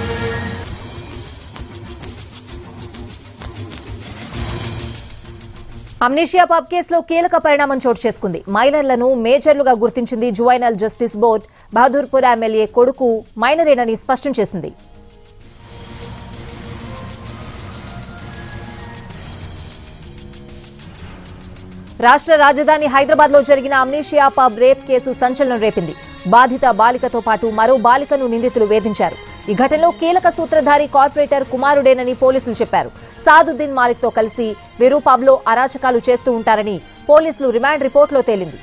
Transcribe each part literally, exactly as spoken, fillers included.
Amnesia pub కేసులో కీలక పరిణామం చోటు చేసుకుంది. మైనర్లను మేజర్లుగా గుర్తించింది juvenile justice board. Bahadurpura MLA కొడుకు మైనరేనని స్పష్టం చేసింది. రాష్ట్ర రాజధాని హైదరాబాద్ లో జరిగిన అమ్నీషియా పబ్ రేప్ కేసు సంచలనం రేపింది. బాధిత బాలికతో పాటు మరో బాలికను నిందితులు వేధించారు. ఈ ఘటనలో కీలక సూత్రధారి కార్పొరేటర్ కుమారుడేనని పోలీసులు చెప్పారు. సాదుద్దీన్ మాలిక్ తో కలిసి వీరు పబ్ లో అరాచకాలు చేస్తూ ఉంటారని పోలీసులు రిమాండ్ రిపోర్టులో తేలింది.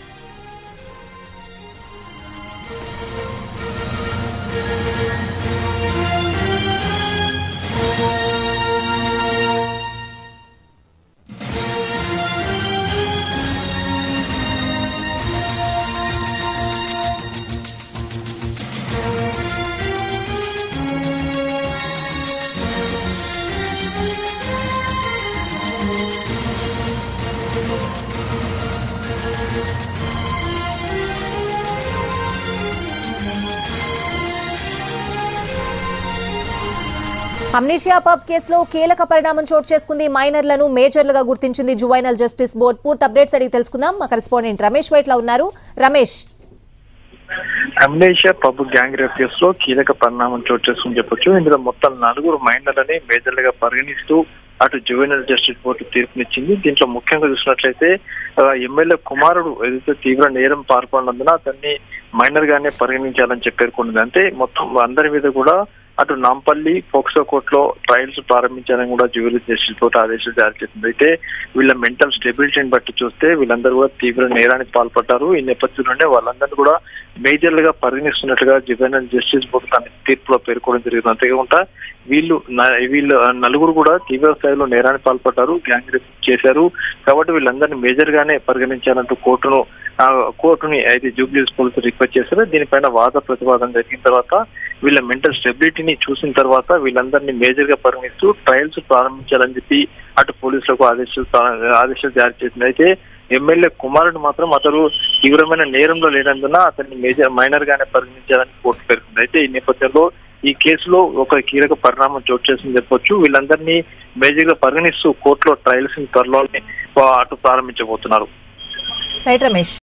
అమ్నీషియా పబ్ కేసులో కీలక పరిణామం చోటు చేసుకుంది. మైనర్లను మేజర్లుగా గుర్తించింది జువైనల్ జస్టిస్ బోర్డు. పూర్తి అప్డేట్స్ అడిగి తెలుసుకుందాం. మా కరెస్పాండెంట్ రమేష్ వైట్లా ఉన్నారు. Ramesh, Amnesia pub gang rape కేసులో కీలక పరిణామం చోటు చేసుకుని చెప్పొచ్చు. ఇందులో మొత్తం నలుగురు మైనర్లని మేజర్లుగా పరిగణిస్తూ అటు జువైనల్ జస్టిస్ బోర్డు తీర్పునిచ్చింది. దీంట్లో ముఖ్యంగా చూసినట్లయితే ఎమ్మెల్యే కుమారుడు ఏదైతే తీవ్ర నేరం పాల్పడినందున అతన్ని మైనర్ గానే పరిగణించాలని చెప్పి పేర్కొన్నది. అంటే మొత్తం అందరి మీద కూడా అటు నాంపల్లి పోక్సో కోర్టులో ట్రయల్స్ ప్రారంభించాలని కూడా జువైనల్ జస్టిస్ బోర్డు ఆదేశాలు జారీ చేసింది. అయితే వీళ్ళ మెంటల్ స్టెబిలిటీని బట్టి చూస్తే వీళ్ళందరూ కూడా తీవ్ర నేరానికి పాల్పడ్డారు. ఈ నేపథ్యంలోనే వాళ్ళందరినీ కూడా మేజర్లుగా పరిగణిస్తున్నట్టుగా జువైనల్ జస్టిస్ బోర్డు తన తీర్పులో పేర్కొనడం జరిగింది. అంతేకాకుండా వీళ్ళు వీళ్ళు నలుగురు కూడా తీవ్ర స్థాయిలో నేరానికి పాల్పడ్డారు, గ్యాంగ్ రేప్ చేశారు. కాబట్టి వీళ్ళందరినీ మేజర్ గానే పరిగణించాలంటూ కోర్టును కోర్టుని అయితే జూబ్లీహిల్స్ పోలీసులు రిక్వెస్ట్ చేశారు. దీనిపైన వాద ప్రతివాదం జరిగిన తర్వాత వీళ్ళ మెంటల్ స్టెబిలిటీని చూసిన తర్వాత వీళ్ళందరినీ మేజర్ గా పరిగణిస్తూ ట్రయల్స్ ప్రారంభించాలని చెప్పి అటు పోలీసులకు ఆదేశాలు ఆదేశాలు జారీ చేసింది. అయితే ఎమ్మెల్యే కుమారుడు మాత్రం అతను తీవ్రమైన నేరంలో లేనందున అతన్ని మేజర్ మైనర్ గానే పరిగణించాలని కోర్టు పేర్కొంది. అయితే ఈ నేపథ్యంలో ఈ కేసులో ఒక కీలక పరిణామం చోటు చేసింది చెప్పొచ్చు. వీళ్ళందరినీ మేజర్ గా పరిగణిస్తూ కోర్టులో ట్రయల్స్ త్వరలోనే అటు ప్రారంభించబోతున్నారు. రైట్ రమేష్.